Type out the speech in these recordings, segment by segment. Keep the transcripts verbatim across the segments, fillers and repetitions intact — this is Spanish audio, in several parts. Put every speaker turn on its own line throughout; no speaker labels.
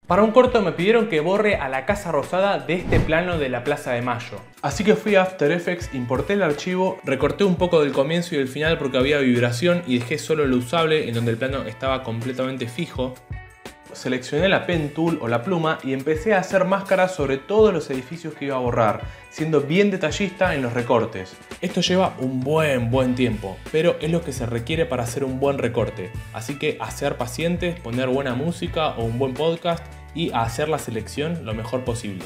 Para un corto me pidieron que borre a la Casa Rosada de este plano de la Plaza de Mayo. Así que fui a After Effects, importé el archivo, recorté un poco del comienzo y del final porque había vibración y dejé solo lo usable en donde el plano estaba completamente fijo. Seleccioné la Pen Tool o la pluma y empecé a hacer máscaras sobre todos los edificios que iba a borrar, siendo bien detallista en los recortes. Esto lleva un buen buen tiempo, pero es lo que se requiere para hacer un buen recorte. Así que a ser pacientes, poner buena música o un buen podcast y a hacer la selección lo mejor posible.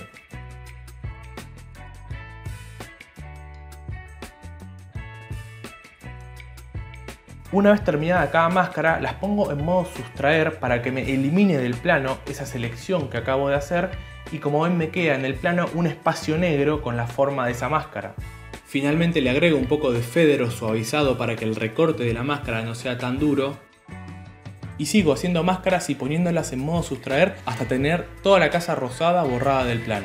Una vez terminada cada máscara, las pongo en modo sustraer para que me elimine del plano esa selección que acabo de hacer y como ven me queda en el plano un espacio negro con la forma de esa máscara. Finalmente le agrego un poco de fédero suavizado para que el recorte de la máscara no sea tan duro. Y sigo haciendo máscaras y poniéndolas en modo sustraer hasta tener toda la casa rosada borrada del plano.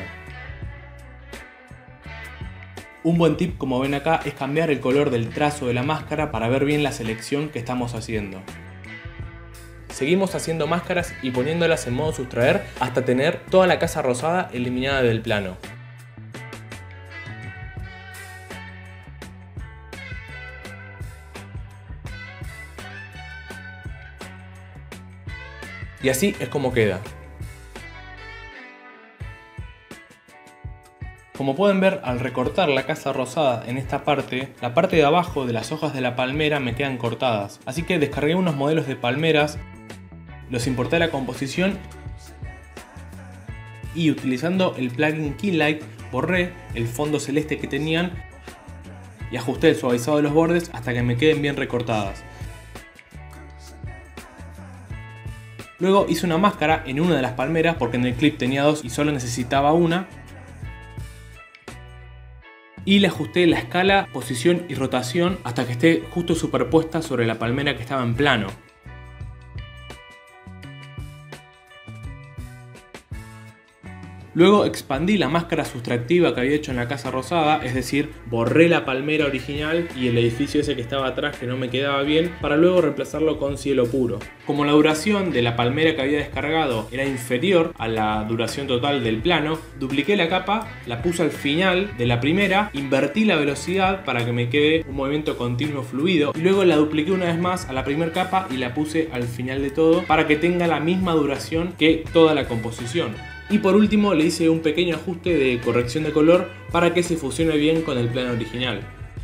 Un buen tip, como ven acá, es cambiar el color del trazo de la máscara para ver bien la selección que estamos haciendo. Seguimos haciendo máscaras y poniéndolas en modo sustraer hasta tener toda la casa rosada eliminada del plano. Y así es como queda. Como pueden ver, al recortar la casa rosada en esta parte, la parte de abajo de las hojas de la palmera me quedan cortadas. Así que descargué unos modelos de palmeras, los importé a la composición y utilizando el plugin Keylight borré el fondo celeste que tenían y ajusté el suavizado de los bordes hasta que me queden bien recortadas. Luego hice una máscara en una de las palmeras porque en el clip tenía dos y solo necesitaba una. Y le ajusté la escala, posición y rotación hasta que esté justo superpuesta sobre la palmera que estaba en plano. Luego expandí la máscara sustractiva que había hecho en la casa rosada, es decir, borré la palmera original y el edificio ese que estaba atrás que no me quedaba bien, para luego reemplazarlo con cielo puro. Como la duración de la palmera que había descargado era inferior a la duración total del plano, dupliqué la capa, la puse al final de la primera, invertí la velocidad para que me quede un movimiento continuo fluido y luego la dupliqué una vez más a la primera capa y la puse al final de todo para que tenga la misma duración que toda la composición. Y por último le hice un pequeño ajuste de corrección de color para que se fusione bien con el plano original.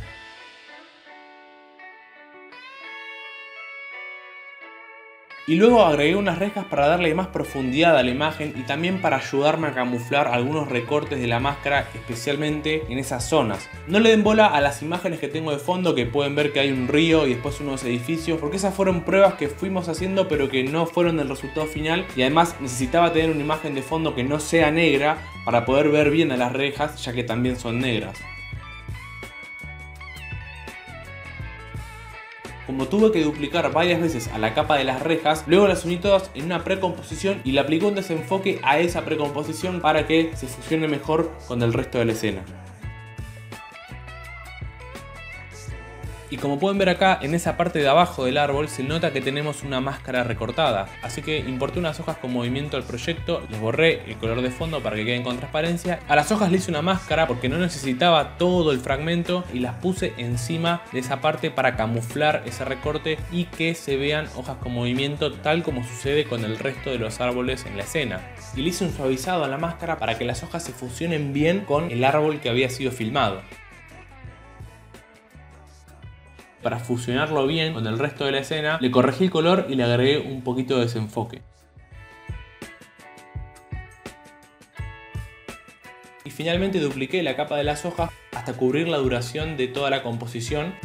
Y luego agregué unas rejas para darle más profundidad a la imagen y también para ayudarme a camuflar algunos recortes de la máscara, especialmente en esas zonas. No le den bola a las imágenes que tengo de fondo, que pueden ver que hay un río y después unos edificios, porque esas fueron pruebas que fuimos haciendo pero que no fueron el resultado final y además necesitaba tener una imagen de fondo que no sea negra para poder ver bien a las rejas, ya que también son negras. Como tuve que duplicar varias veces a la capa de las rejas, luego las uní todas en una precomposición y le apliqué un desenfoque a esa precomposición para que se fusione mejor con el resto de la escena. Y como pueden ver acá, en esa parte de abajo del árbol se nota que tenemos una máscara recortada. Así que importé unas hojas con movimiento al proyecto, les borré el color de fondo para que queden con transparencia. A las hojas le hice una máscara porque no necesitaba todo el fragmento y las puse encima de esa parte para camuflar ese recorte y que se vean hojas con movimiento tal como sucede con el resto de los árboles en la escena. Y le hice un suavizado a la máscara para que las hojas se fusionen bien con el árbol que había sido filmado. Para fusionarlo bien con el resto de la escena, le corregí el color y le agregué un poquito de desenfoque. Y finalmente dupliqué la capa de las hojas hasta cubrir la duración de toda la composición.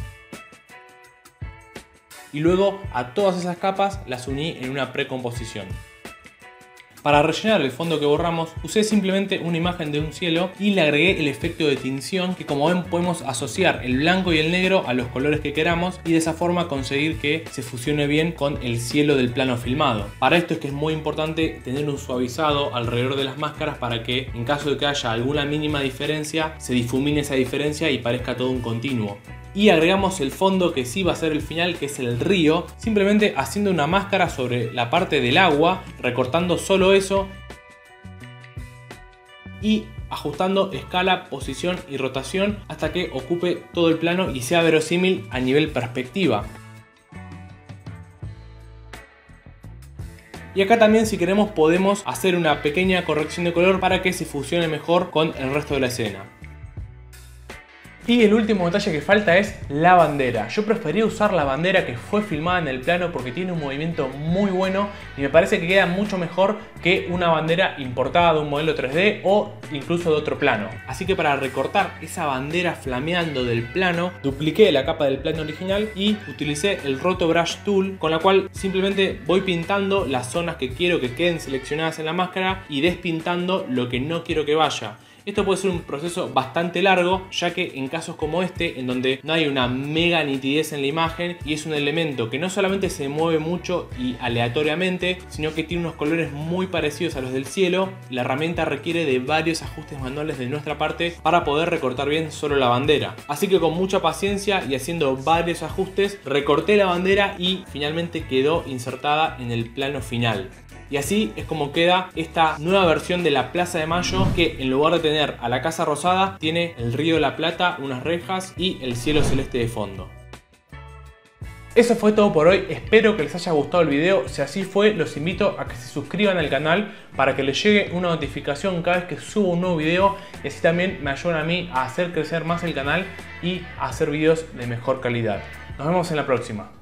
Y luego a todas esas capas las uní en una precomposición. Para rellenar el fondo que borramos, usé simplemente una imagen de un cielo y le agregué el efecto de tinción, que como ven podemos asociar el blanco y el negro a los colores que queramos y de esa forma conseguir que se fusione bien con el cielo del plano filmado. Para esto es que es muy importante tener un suavizado alrededor de las máscaras para que en caso de que haya alguna mínima diferencia se difumine esa diferencia y parezca todo un continuo. Y agregamos el fondo que sí va a ser el final, que es el río, simplemente haciendo una máscara sobre la parte del agua, recortando solo eso y ajustando escala, posición y rotación hasta que ocupe todo el plano y sea verosímil a nivel perspectiva. Y acá también, si queremos, podemos hacer una pequeña corrección de color para que se fusione mejor con el resto de la escena. Y el último detalle que falta es la bandera. Yo prefería usar la bandera que fue filmada en el plano porque tiene un movimiento muy bueno y me parece que queda mucho mejor que una bandera importada de un modelo tres D o incluso de otro plano. Así que para recortar esa bandera flameando del plano, dupliqué la capa del plano original y utilicé el Roto Brush Tool, con la cual simplemente voy pintando las zonas que quiero que queden seleccionadas en la máscara y despintando lo que no quiero que vaya. Esto puede ser un proceso bastante largo, ya que en casos como este, en donde no hay una mega nitidez en la imagen y es un elemento que no solamente se mueve mucho y aleatoriamente, sino que tiene unos colores muy parecidos a los del cielo, la herramienta requiere de varios ajustes manuales de nuestra parte para poder recortar bien solo la bandera. Así que con mucha paciencia y haciendo varios ajustes, recorté la bandera y finalmente quedó insertada en el plano final. Y así es como queda esta nueva versión de la Plaza de Mayo, que en lugar de tener a la Casa Rosada, tiene el Río de la Plata, unas rejas y el cielo celeste de fondo. Eso fue todo por hoy, espero que les haya gustado el video. Si así fue, los invito a que se suscriban al canal para que les llegue una notificación cada vez que subo un nuevo video, y así también me ayudan a mí a hacer crecer más el canal y a hacer videos de mejor calidad. Nos vemos en la próxima.